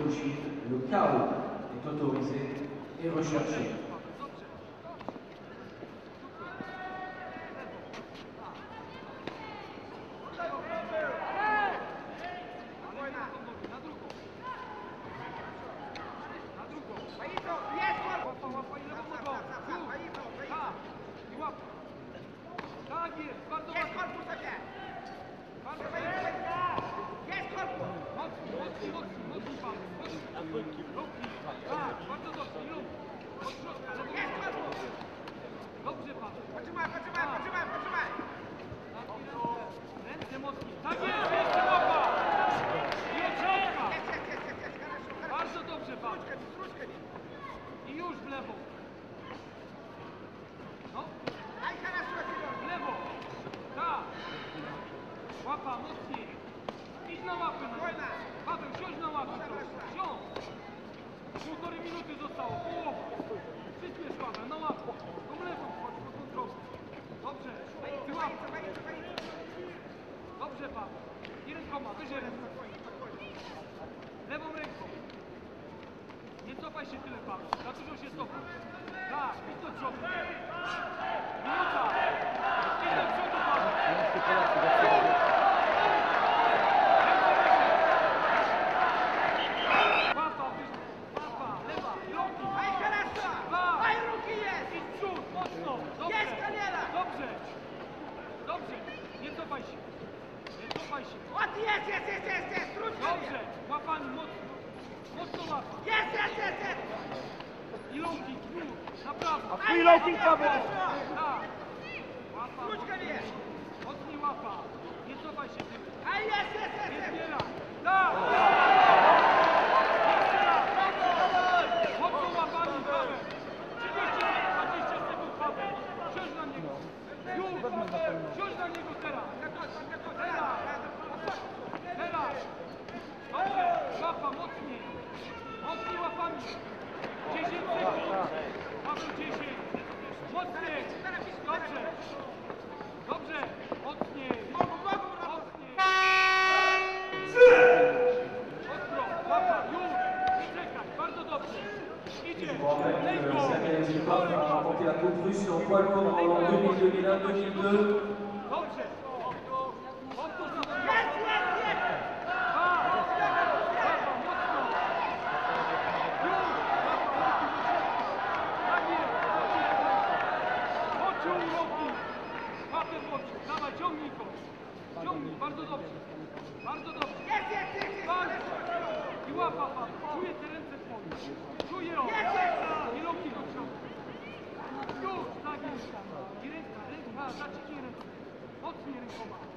Chine, le chaos est autorisé et recherché. Dobrze, Paweł. Potrzymaj. Ręce mocniej. Tak jest, jeszcze łapa. I od środka. Bardzo dobrze, Paweł. I już w lewo. No. W lewo. Tak. Łapa mocniej. Idź na łapę. Paweł, siądź na łapę. Siądź. 1,5 minuty zostało. Połowa. Przyspiesz, Paweł, na łapę. Tą lewą chodź po kontrolę. Dobrze. Ty łapę. Dobrze, Paweł. I rękoma, wyżej ręką. Lewą ręką. Nie cofaj się tyle, Paweł. Za dużo się cofa. Tak, idź do przodu. Minuta. Idź do przodu, Paweł. Dobrze, nie cofaj się. Jest! Dobrze, łapami mocno łapa. Jest! I low kick, już, na prawo. A twój low kick, Paweł! Tak. Łapa, mocniej łapa. Nie cofaj się tym. Nie zbieraj. Tak. Jeszcze raz. Mocno łapami, Paweł. 30-20 sekund, Paweł. Siądź na niego. Już, siądź na niego teraz. Teraz. Dobrze, łapa mocniej. Mocniej łapami. 10 sekund. Paweł 10. Mocniej. Dobrze. Mocniej. Ostro. Łapa. Już. Nie czekaj. Bardzo dobrze. Idzie. Sergej a remporté la Coupe russe en poids lourd en 2001-2002. Dobrze. Dawaj, ciągnij go. Ciągnij, bardzo dobrze. I łapa, Paweł. Czuję te ręce twoje. Czuję ją. I loki do przodu. Już, tak jest. I ręka, zaciśnij ręce. Mocniej rękoma.